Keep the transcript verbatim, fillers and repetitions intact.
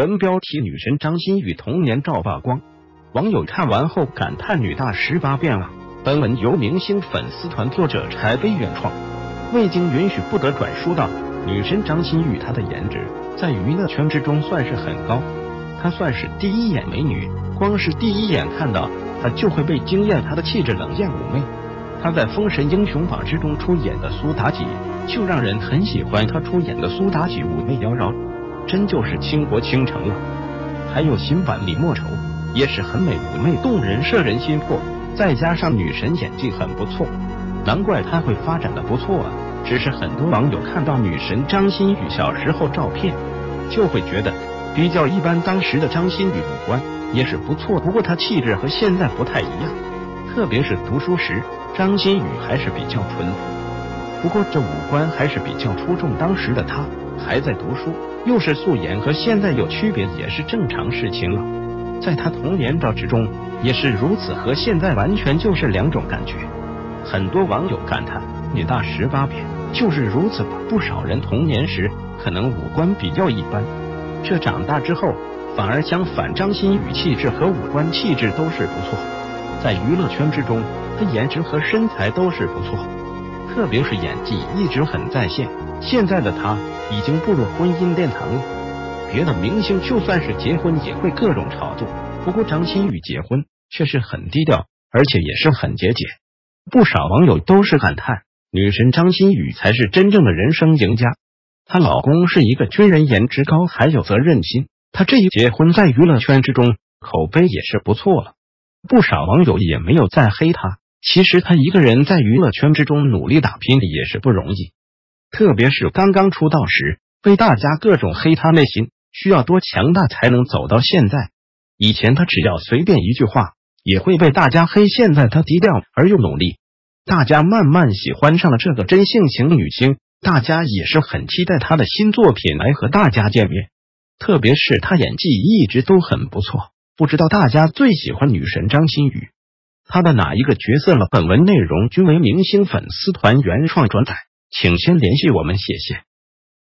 原标题：女神张馨予童年照曝光，网友看完后感叹女大十八变了。本文由明星粉丝团作者柴飞原创，未经允许不得转述到。女神张馨予她的颜值在娱乐圈之中算是很高，她算是第一眼美女，光是第一眼看到她就会被惊艳，她的气质冷艳妩媚。她在《封神英雄榜》之中出演的苏妲己就让人很喜欢，她出演的苏妲己妩媚妖娆，真就是倾国倾城了。还有新版李莫愁也是很美妩媚动人，摄人心魄，再加上女神演技很不错，难怪她会发展的不错啊。只是很多网友看到女神张馨予小时候照片就会觉得比较一般，当时的张馨予五官也是不错，不过她气质和现在不太一样，特别是读书时张馨予还是比较淳朴，不过这五官还是比较出众，当时的她还在读书，又是素颜，和现在有区别也是正常事情了。在她童年照之中也是如此，和现在完全就是两种感觉。很多网友感叹女大十八变就是如此吧，不少人童年时可能五官比较一般，这长大之后反而相反，张馨予气质和五官气质都是不错，在娱乐圈之中她颜值和身材都是不错，特别是演技一直很在线。现在的她已经步入婚姻殿堂了，别的明星就算是结婚也会各种炒作，不过张馨予结婚却是很低调，而且也是很节俭。不少网友都是感叹女神张馨予才是真正的人生赢家，她老公是一个军人，颜值高还有责任心，她这一结婚在娱乐圈之中口碑也是不错了。不少网友也没有在黑她，其实她一个人在娱乐圈之中努力打拼也是不容易，特别是刚刚出道时被大家各种黑她，内心需要多强大才能走到现在。以前她只要随便一句话也会被大家黑，现在她低调而又努力，大家慢慢喜欢上了这个真性情女星，大家也是很期待她的新作品来和大家见面，特别是她演技一直都很不错。不知道大家最喜欢女神张馨予她的哪一个角色了？本文内容均为明星粉丝团原创转载，请先联系我们，谢谢。